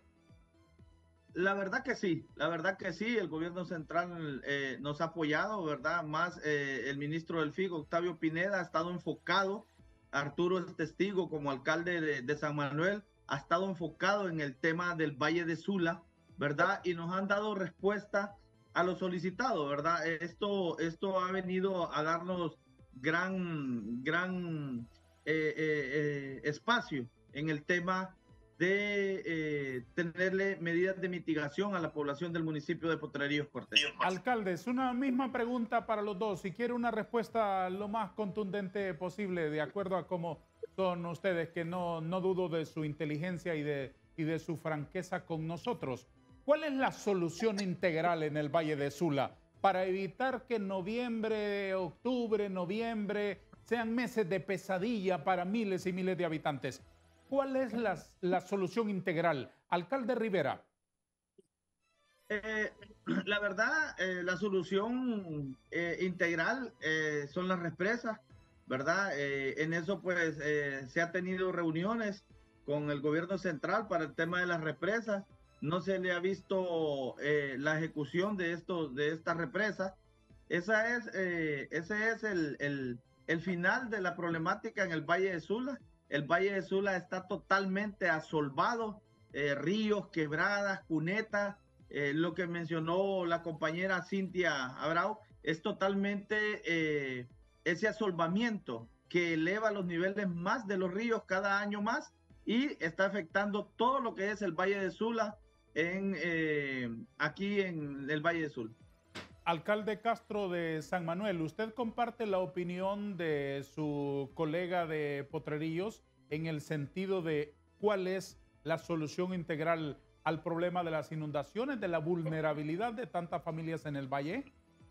La verdad que sí, la verdad que sí, el gobierno central eh, nos ha apoyado, ¿verdad? Más eh, el ministro del F I C, Octavio Pineda, ha estado enfocado, Arturo es testigo como alcalde de, de San Manuel, ha estado enfocado en el tema del Valle de Sula, ¿verdad? Y nos han dado respuesta a lo solicitado, ¿verdad? Esto, esto ha venido a darnos gran, gran eh, eh, eh, espacio en el tema de eh, tenerle medidas de mitigación a la población del municipio de Potrerillos Cortés. Alcalde, es una misma pregunta para los dos. Si quiere una respuesta lo más contundente posible, de acuerdo a cómo son ustedes, que no, no dudo de su inteligencia y de, y de su franqueza con nosotros. ¿Cuál es la solución integral en el Valle de Sula para evitar que noviembre, octubre, noviembre sean meses de pesadilla para miles y miles de habitantes? ¿Cuál es la, la solución integral? Alcalde Rivera. Eh, la verdad, eh, la solución eh, integral eh, son las represas, ¿verdad? Eh, en eso pues eh, se ha tenido reuniones con el gobierno central para el tema de las represas. No se le ha visto eh, la ejecución de, esto, de estas represas. Esa es, eh, ese es el, el, el final de la problemática en el Valle de Sula. El Valle de Sula está totalmente asolvado, eh, ríos, quebradas, cunetas, eh, lo que mencionó la compañera Cintia Abrao, es totalmente eh, ese asolvamiento que eleva los niveles más de los ríos cada año más y está afectando todo lo que es el Valle de Sula en, eh, aquí en el Valle de Sula. Alcalde Castro de San Manuel, ¿usted comparte la opinión de su colega de Potrerillos en el sentido de cuál es la solución integral al problema de las inundaciones, de la vulnerabilidad de tantas familias en el valle?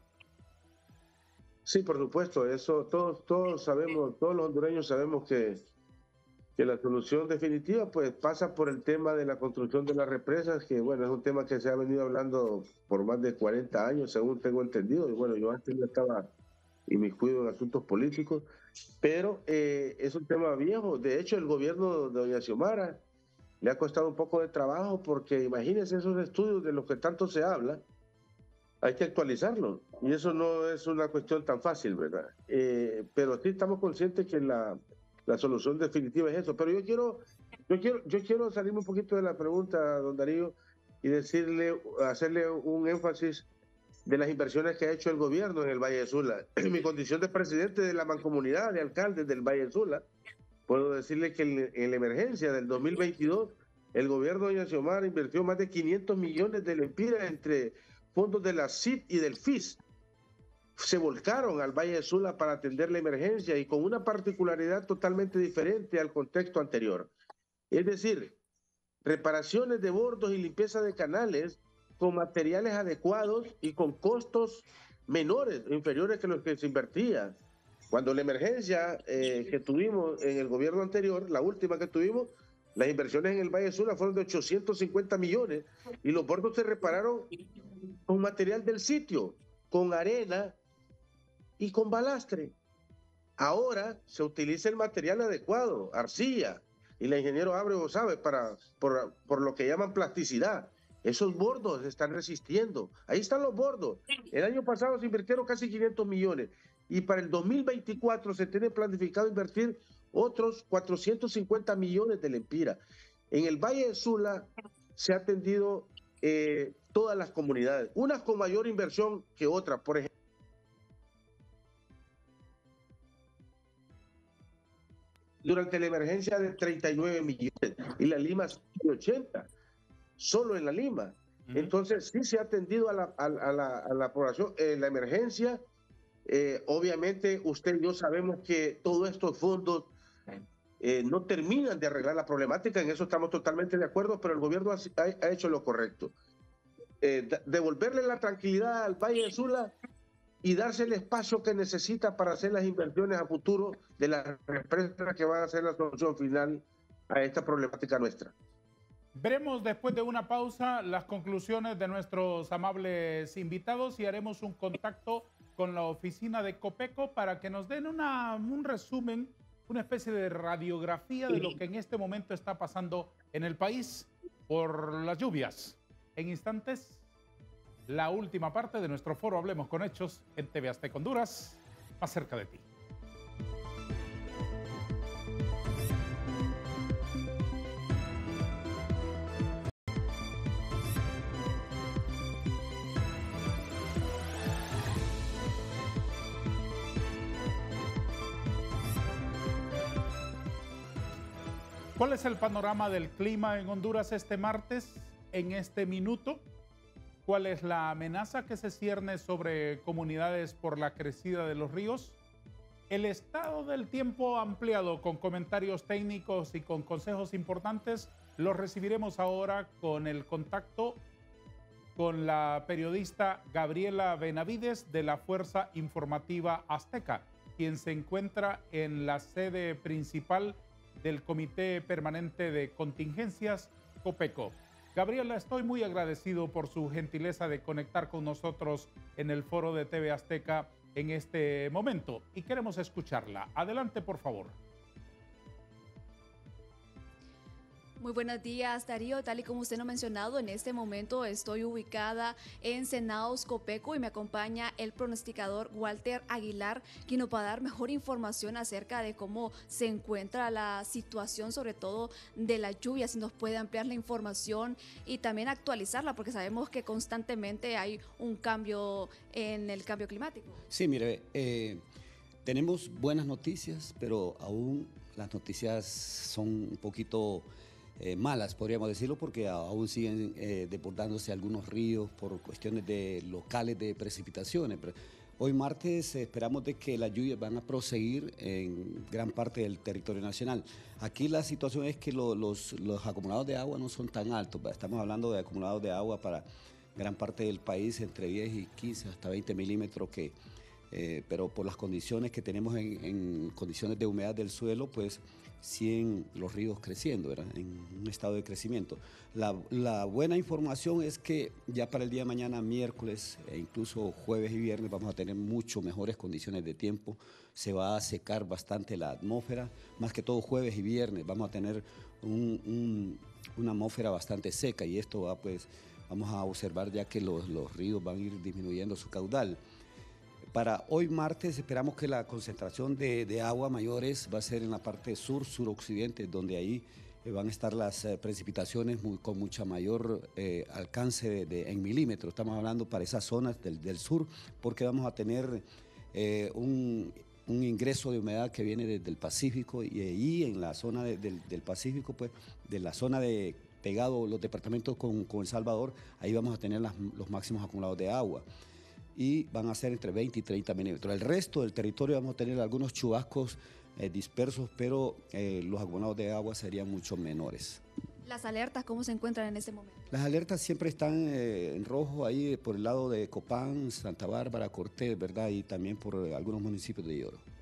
Sí, por supuesto, eso todos, todos sabemos, todos los hondureños sabemos que, que la solución definitiva pues pasa por el tema de la construcción de las represas, que bueno, es un tema que se ha venido hablando por más de cuarenta años, según tengo entendido, y bueno, yo antes no estaba inmiscuido en asuntos políticos, pero eh, es un tema viejo. De hecho, el gobierno de doña Xiomara le ha costado un poco de trabajo porque imagínense esos estudios de los que tanto se habla, hay que actualizarlos, y eso no es una cuestión tan fácil, ¿verdad? Eh, pero sí estamos conscientes que la La solución definitiva es eso. Pero yo quiero, yo quiero, yo quiero salirme un poquito de la pregunta, don Darío, y decirle, hacerle un énfasis de las inversiones que ha hecho el gobierno en el Valle de Sula. En mi condición de presidente de la mancomunidad de alcaldes del Valle de Sula, puedo decirle que en, en la emergencia del dos mil veintidós, el gobierno de doña Xiomara invirtió más de quinientos millones de lempiras entre fondos de la C I D y del F I S. Se volcaron al Valle de Sula para atender la emergencia y con una particularidad totalmente diferente al contexto anterior. Es decir, reparaciones de bordos y limpieza de canales con materiales adecuados y con costos menores, inferiores que los que se invertía. Cuando la emergencia eh, que tuvimos en el gobierno anterior, la última que tuvimos, las inversiones en el Valle Sula fueron de ochocientos cincuenta millones y los bordos se repararon con material del sitio, con arena y con balastre. Ahora se utiliza el material adecuado, arcilla, y la ingeniero Abreu sabe, para, por, por lo que llaman plasticidad. Esos bordos están resistiendo. Ahí están los bordos. El año pasado se invirtieron casi quinientos millones y para el dos mil veinticuatro se tiene planificado invertir otros cuatrocientos cincuenta millones de lempiras. En el Valle de Sula se ha atendido eh, todas las comunidades, unas con mayor inversión que otras, por ejemplo. Durante la emergencia de treinta y nueve millones y la Lima ochenta, solo en la Lima. Uh-huh. Entonces sí se ha atendido a la, a, a la, a la población. En la emergencia, eh, obviamente usted y yo sabemos que todos estos fondos eh, no terminan de arreglar la problemática, en eso estamos totalmente de acuerdo, pero el gobierno ha, ha hecho lo correcto. Eh, devolverle la tranquilidad al Valle de Sula y darse el espacio que necesita para hacer las inversiones a futuro de las empresas que van a ser la solución final a esta problemática nuestra. Veremos después de una pausa las conclusiones de nuestros amables invitados y haremos un contacto con la oficina de Copeco para que nos den una, un resumen, una especie de radiografía de lo que en este momento está pasando en el país por las lluvias. En instantes, la última parte de nuestro foro Hablemos con Hechos en T V Azteca Honduras, más cerca de ti. ¿Cuál es el panorama del clima en Honduras este martes, en este minuto? ¿Cuál es la amenaza que se cierne sobre comunidades por la crecida de los ríos? El estado del tiempo ampliado con comentarios técnicos y con consejos importantes lo recibiremos ahora con el contacto con la periodista Gabriela Benavides de la Fuerza Informativa Azteca, quien se encuentra en la sede principal del Comité Permanente de Contingencias, Copeco. Gabriela, estoy muy agradecido por su gentileza de conectar con nosotros en el foro de T V Azteca en este momento y queremos escucharla. Adelante, por favor. Muy buenos días, Darío. Tal y como usted lo ha mencionado, en este momento estoy ubicada en Senaos, Copeco, y me acompaña el pronosticador Walter Aguilar, quien nos va a dar mejor información acerca de cómo se encuentra la situación, sobre todo de la lluvia, si nos puede ampliar la información y también actualizarla, porque sabemos que constantemente hay un cambio en el cambio climático. Sí, mire, eh, tenemos buenas noticias, pero aún las noticias son un poquito Eh, malas, podríamos decirlo, porque aún siguen eh, desbordándose algunos ríos por cuestiones de locales de precipitaciones. Pero hoy martes eh, esperamos de que las lluvias van a proseguir en gran parte del territorio nacional. Aquí la situación es que lo, los, los acumulados de agua no son tan altos. Estamos hablando de acumulados de agua para gran parte del país, entre diez y quince hasta veinte milímetros, que, eh, pero por las condiciones que tenemos en, en condiciones de humedad del suelo, pues siguen los ríos creciendo, ¿verdad? En un estado de crecimiento. La, la buena información es que ya para el día de mañana, miércoles, e incluso jueves y viernes, vamos a tener mucho mejores condiciones de tiempo. Se va a secar bastante la atmósfera, más que todo jueves y viernes vamos a tener un, un, una atmósfera bastante seca y esto va, pues, vamos a observar ya que los, los ríos van a ir disminuyendo su caudal. Para hoy martes esperamos que la concentración de, de agua mayores va a ser en la parte sur, suroccidente, donde ahí eh, van a estar las eh, precipitaciones muy, con mucha mayor eh, alcance de, de, en milímetros. Estamos hablando para esas zonas del, del sur, porque vamos a tener eh, un, un ingreso de humedad que viene desde el Pacífico y ahí en la zona de, del, del Pacífico, pues de la zona de pegado los departamentos con, con El Salvador, ahí vamos a tener las, los máximos acumulados de agua. Y van a ser entre veinte y treinta milímetros. El resto del territorio vamos a tener algunos chubascos eh, dispersos, pero eh, los acumulados de agua serían mucho menores. ¿Las alertas cómo se encuentran en este momento? Las alertas siempre están eh, en rojo ahí por el lado de Copán, Santa Bárbara, Cortés, ¿verdad? Y también por eh, algunos municipios de Lloro.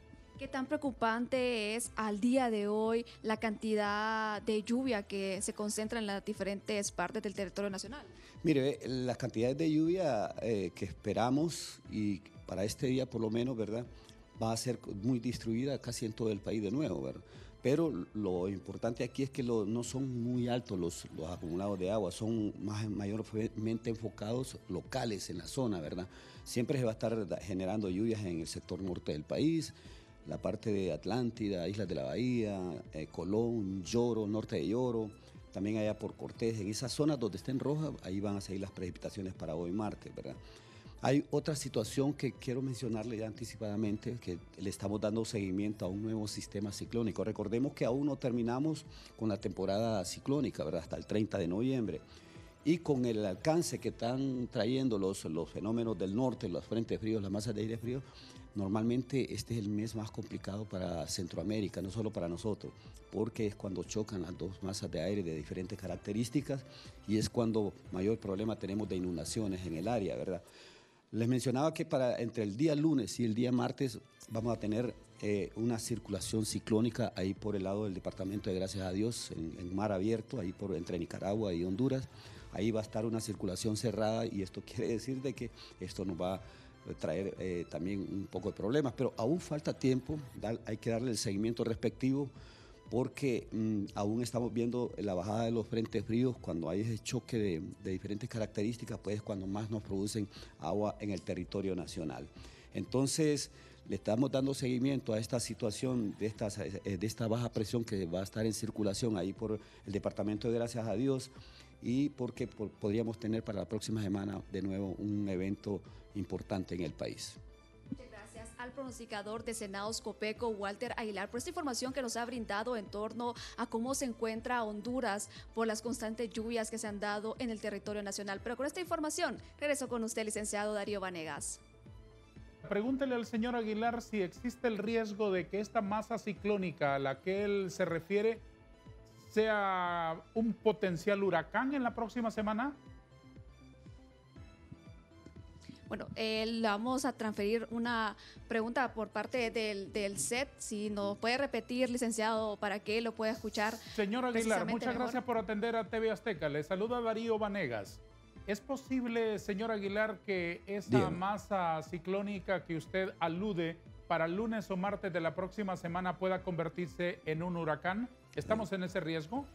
¿Qué tan preocupante es al día de hoy la cantidad de lluvia que se concentra en las diferentes partes del territorio nacional? Mire, las cantidades de lluvia eh, que esperamos y para este día por lo menos, ¿verdad? Va a ser muy distribuida casi en todo el país de nuevo, ¿verdad? Pero lo importante aquí es que lo, no son muy altos los, los acumulados de agua, son más, mayormente enfocados locales en la zona, ¿verdad? Siempre se va a estar generando lluvias en el sector norte del país, la parte de Atlántida, Islas de la Bahía, eh, Colón, Lloro, norte de Lloro, también allá por Cortés, en esas zonas donde estén rojas, ahí van a seguir las precipitaciones para hoy martes, ¿verdad? Hay otra situación que quiero mencionarle ya anticipadamente, que le estamos dando seguimiento a un nuevo sistema ciclónico. Recordemos que aún no terminamos con la temporada ciclónica, ¿verdad? Hasta el treinta de noviembre. Y con el alcance que están trayendo los, los fenómenos del norte, los frentes fríos, las masas de aire frío, normalmente este es el mes más complicado para Centroamérica, no solo para nosotros, porque es cuando chocan las dos masas de aire de diferentes características y es cuando mayor problema tenemos de inundaciones en el área, ¿verdad? Les mencionaba que para entre el día lunes y el día martes vamos a tener eh, una circulación ciclónica ahí por el lado del departamento de Gracias a Dios, en, en mar abierto, ahí por, entre Nicaragua y Honduras. Ahí va a estar una circulación cerrada y esto quiere decir de que esto nos va a traer eh, también un poco de problemas, pero aún falta tiempo, da, hay que darle el seguimiento respectivo porque mmm, aún estamos viendo la bajada de los frentes fríos. Cuando hay ese choque de, de diferentes características, pues es cuando más nos producen agua en el territorio nacional. Entonces, le estamos dando seguimiento a esta situación de, estas, de esta baja presión que va a estar en circulación ahí por el departamento de Gracias a Dios y porque por, podríamos tener para la próxima semana de nuevo un evento importante en el país. Muchas gracias al pronosticador de Senados Copeco, Walter Aguilar, por esta información que nos ha brindado en torno a cómo se encuentra Honduras por las constantes lluvias que se han dado en el territorio nacional. Pero con esta información, regreso con usted, licenciado Darío Vanegas. Pregúntele al señor Aguilar si existe el riesgo de que esta masa ciclónica a la que él se refiere sea un potencial huracán en la próxima semana. Bueno, eh, le vamos a transferir una pregunta por parte del, del S E T. Si nos puede repetir, licenciado, para que lo pueda escuchar. Señor Aguilar, muchas mejor. gracias por atender a T V Azteca. Le saluda Darío Vanegas. ¿Es posible, señor Aguilar, que esa Bien. masa ciclónica que usted alude para el lunes o martes de la próxima semana pueda convertirse en un huracán? ¿Estamos en ese riesgo?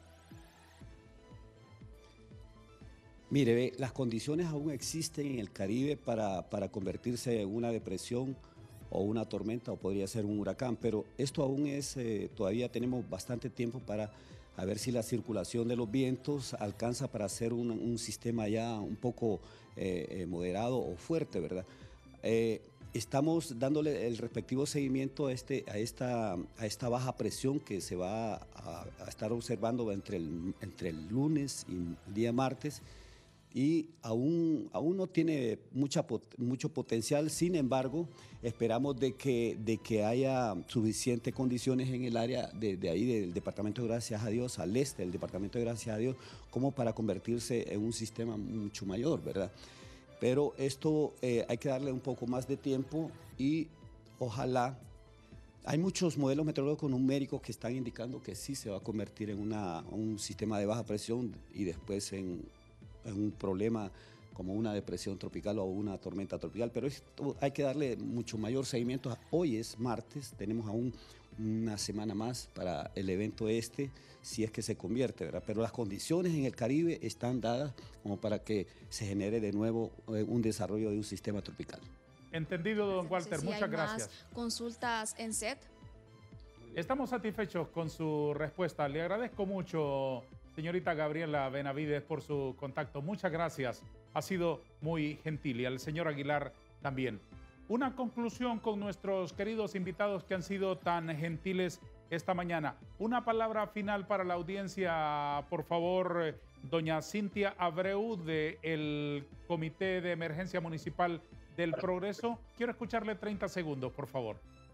Mire, ve, las condiciones aún existen en el Caribe para, para convertirse en una depresión o una tormenta o podría ser un huracán, pero esto aún es, eh, todavía tenemos bastante tiempo para a ver si la circulación de los vientos alcanza para hacer un, un sistema ya un poco eh, eh, moderado o fuerte, ¿verdad? Eh, Estamos dándole el respectivo seguimiento a, este, a, esta, a esta baja presión que se va a, a estar observando entre el, entre el lunes y el día martes y aún, aún no tiene mucha, mucho potencial. Sin embargo, esperamos de que, de que haya suficientes condiciones en el área de, de ahí del departamento de Gracias a Dios, al este del departamento de Gracias a Dios, como para convertirse en un sistema mucho mayor, ¿verdad? Pero esto eh, hay que darle un poco más de tiempo y ojalá, hay muchos modelos meteorológicos numéricos que están indicando que sí se va a convertir en una, un sistema de baja presión y después en, en un problema como una depresión tropical o una tormenta tropical, pero esto hay que darle mucho mayor seguimiento. Hoy es martes, tenemos aún una semana más para el evento este, si es que se convierte, ¿verdad? Pero las condiciones en el Caribe están dadas como para que se genere de nuevo un desarrollo de un sistema tropical. Entendido, don Walter, Si muchas hay gracias. Más consultas en S E T. Estamos satisfechos con su respuesta. Le agradezco mucho, señorita Gabriela Benavides, por su contacto. Muchas gracias. Ha sido muy gentil y al señor Aguilar también. Una conclusión con nuestros queridos invitados que han sido tan gentiles esta mañana. Una palabra final para la audiencia, por favor, doña Cintia Abreu del Comité de Emergencia Municipal del Progreso. Quiero escucharle treinta segundos, por favor.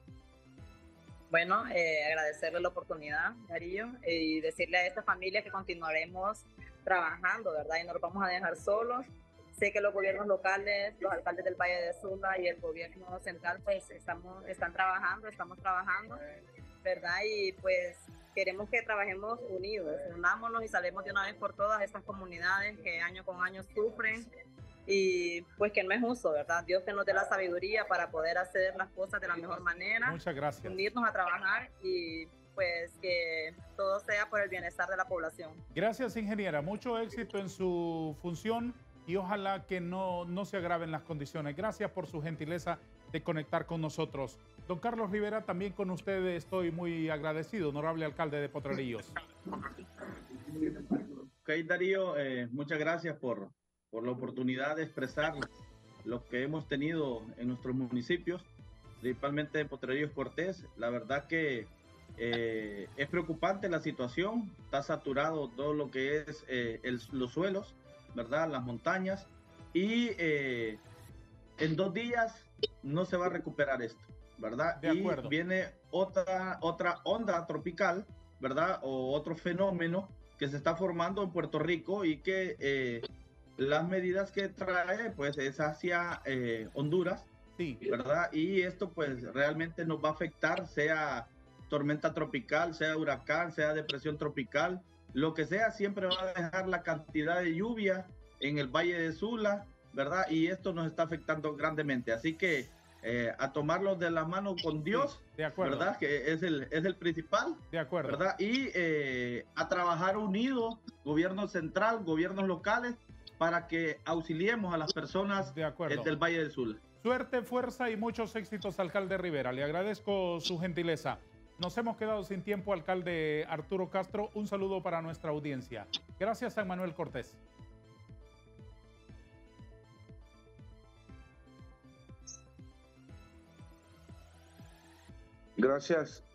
Bueno, eh, agradecerle la oportunidad, Darío, y decirle a esta familia que continuaremos trabajando, ¿verdad? Y no los vamos a dejar solos. sé que los gobiernos locales, los alcaldes del Valle de Sula y el gobierno central pues estamos, están trabajando, estamos trabajando, ¿verdad? Y pues queremos que trabajemos unidos, unámonos y salemos de una vez por todas estas comunidades que año con año sufren y pues que no es justo, ¿verdad? Dios que nos dé la sabiduría para poder hacer las cosas de la mejor manera. Muchas gracias. Unirnos a trabajar y pues que todo sea por el bienestar de la población. Gracias, ingeniera. Mucho éxito en su función y ojalá que no, no se agraven las condiciones. Gracias por su gentileza de conectar con nosotros. Don Carlos Rivera, también con usted estoy muy agradecido, honorable alcalde de Potrerillos. Ok, Darío, eh, muchas gracias por, por la oportunidad de expresar lo que hemos tenido en nuestros municipios, principalmente en Potrerillos Cortés. La verdad que eh, es preocupante la situación, está saturado todo lo que es eh, el, los suelos, ¿verdad? Las montañas, y eh, en dos días no se va a recuperar esto, ¿verdad? De acuerdo. Y viene otra, otra onda tropical, ¿verdad? O otro fenómeno que se está formando en Puerto Rico y que eh, las medidas que trae, pues, es hacia eh, Honduras, sí, ¿verdad? Y esto, pues, realmente nos va a afectar, sea tormenta tropical, sea huracán, sea depresión tropical, lo que sea, siempre va a dejar la cantidad de lluvia en el Valle de Sula, ¿verdad? Y esto nos está afectando grandemente. Así que eh, a tomarlo de la mano con Dios, sí, de acuerdo, ¿verdad? Que es el, es el principal, de acuerdo, ¿verdad? Y eh, a trabajar unidos, gobierno central, gobiernos locales, para que auxiliemos a las personas de acuerdo. del Valle del Sula. Suerte, fuerza y muchos éxitos, alcalde Rivera. Le agradezco su gentileza. Nos hemos quedado sin tiempo, alcalde Arturo Castro. Un saludo para nuestra audiencia. Gracias, San Manuel Cortés. Gracias.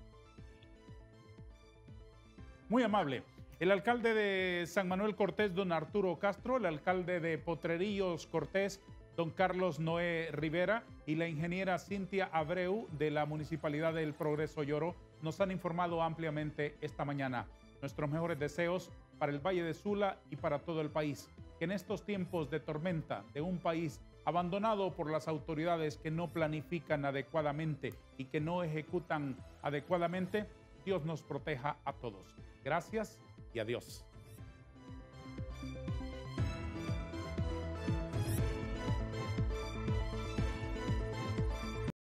Muy amable. El alcalde de San Manuel Cortés, don Arturo Castro, el alcalde de Potrerillos Cortés, don Carlos Noé Rivera, y la ingeniera Cintia Abreu de la Municipalidad del Progreso Lloro nos han informado ampliamente esta mañana. Nuestros mejores deseos para el Valle de Sula y para todo el país. Que en estos tiempos de tormenta de un país abandonado por las autoridades que no planifican adecuadamente y que no ejecutan adecuadamente, Dios nos proteja a todos. Gracias y adiós.